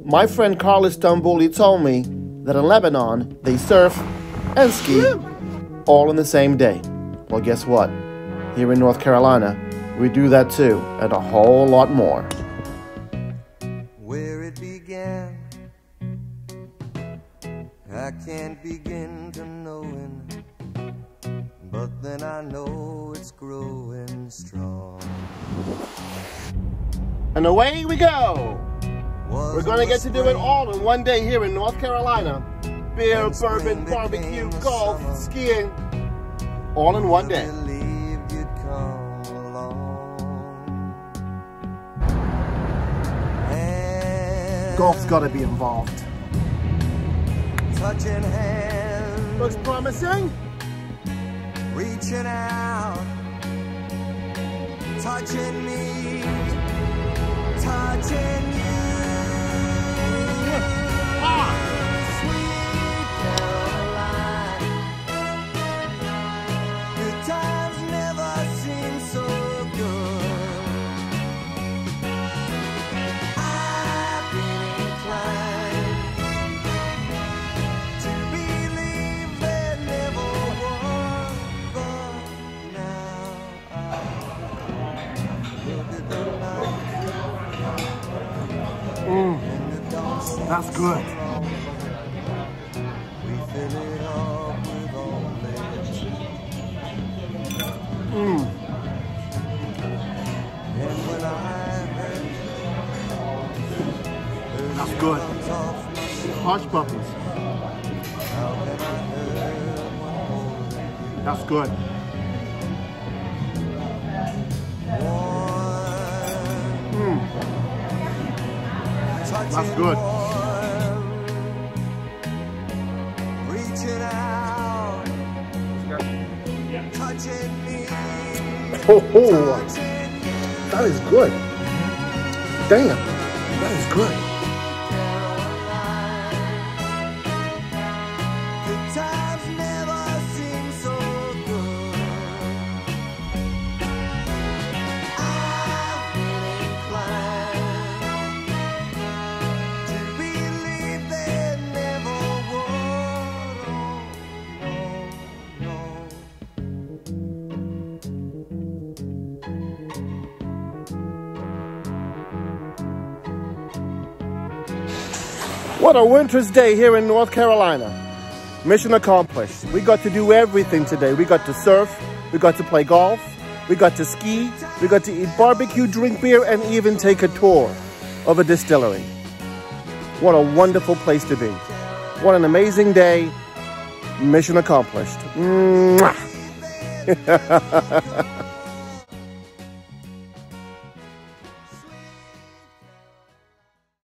My friend Carl Istanbuli told me that in Lebanon, they surf and ski all in the same day. Well, guess what? Here in North Carolina, we do that too, and a whole lot more. Where it began, I can't begin to knowing, but then I know it's growing strong. And away we go! We're gonna get to do it all in one day here in North Carolina. Beer, bourbon, barbecue, golf, skiing, all in one day. Golf's gotta be involved. Touching hands, looks promising. Reaching out, touching me, touching you. Sweet Caroline, good times never seem so good. I've been inclined to believe there never was, but now I look at the light. That's good. We fill it up with only And when I heard That's good. Hush puppies. That's good. That's good. Reaching out, touching me, Oh, that is good. Damn, that is good. Good times never seem so good. I've been inclined to believe there never was. Oh, no, What a winter's day here in North Carolina. Mission accomplished. We got to do everything today. We got to surf, we got to play golf, we got to ski, we got to eat barbecue, drink beer, and even take a tour of a distillery. What a wonderful place to be. What an amazing day. Mission accomplished. Mwah.